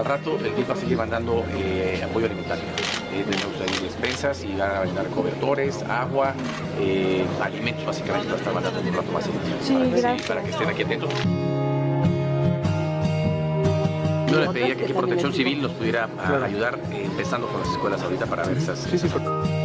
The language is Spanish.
rato el DIF va a seguir mandando apoyo alimentario. Tenemos ahí despensas y van a mandar cobertores, agua, alimentos básicamente para estar mandando un rato más para que estén aquí atentos. Yo le pedía que Protección Civil nos pudiera ayudar, empezando con las escuelas ahorita para ver esas...